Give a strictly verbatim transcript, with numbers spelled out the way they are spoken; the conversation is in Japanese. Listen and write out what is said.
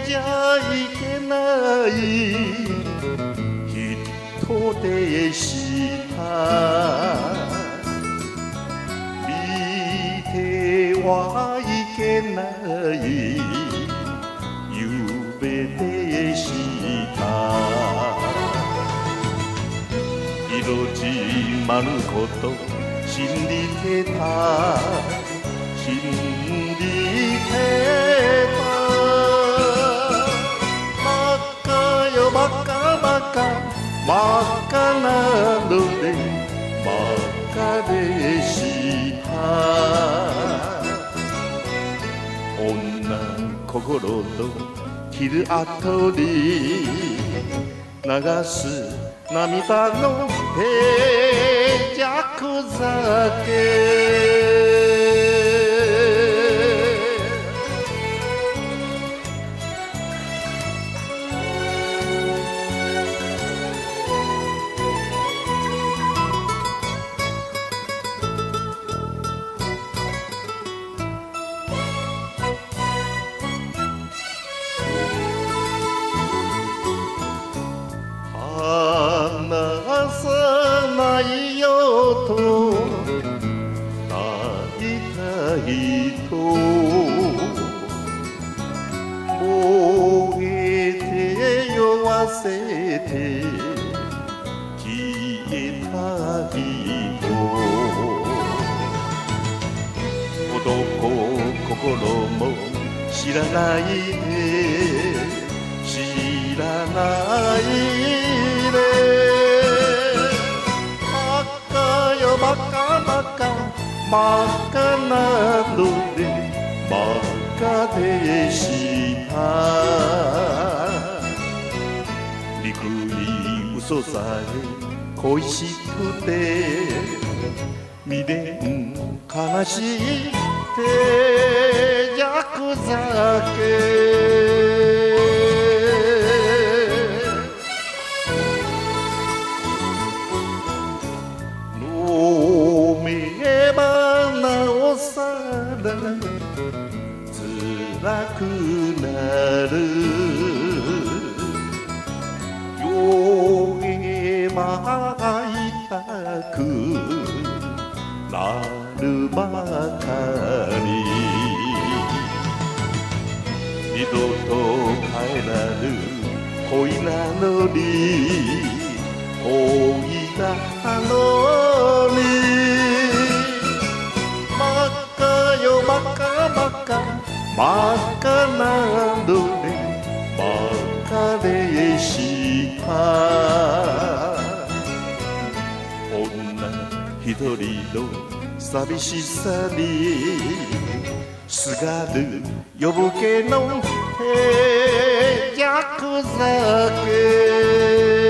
じゃいけない人でした見てはいけない夢でした色じまること信じてた信じてたバカよバカバカバカなのでバカでした女心の切る後に流す涙の静寂酒離さないよと泣いた人燃えて酔わせて消えた人男心も知らないで知らないバカバカバカなのでバカでした憎い嘘さえ恋しくて未練悲しい静寂酒辛くなる酔えば痛くなるばかり二度と帰らぬ恋なのに恋なのにバカよバカバカバカなのでバカでした女一人の寂しさにすがる夜更けの静寂酒